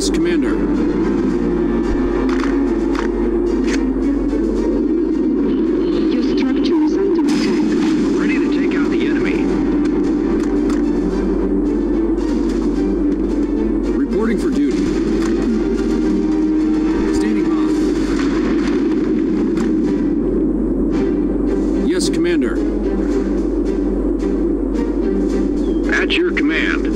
Yes, Commander. Your structure is under attack. Ready to take out the enemy. Reporting for duty. Standing by. Yes, Commander. At your command.